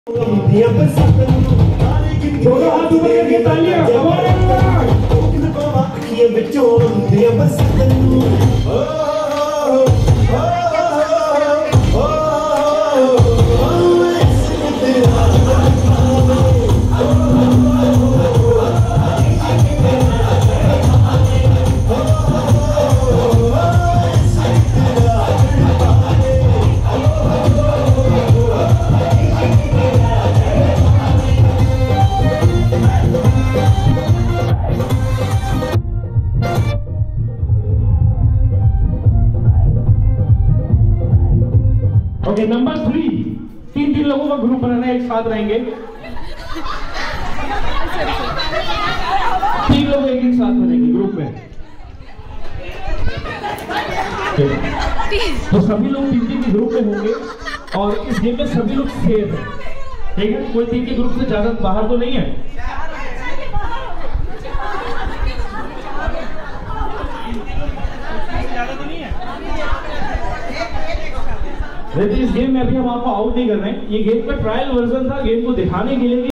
दोनों हाथ ऊपर करके तालियां ओके, नंबर 3, तीन लोगों का ग्रुप बनाना है, एक साथ रहेंगे। 3 लोग एक साथ बनेंगे ग्रुप में। तो सभी लोग 3 के ग्रुप में होंगे और इस गेम में सभी लोग सेफ हैं, ठीक है? कोई 3 के ग्रुप से ज्यादा बाहर तो नहीं है। इस गेम में अभी हम आपको आउट नहीं कर रहे हैं। ये गेम का ट्रायल वर्जन था, गेम को दिखाने के लिए।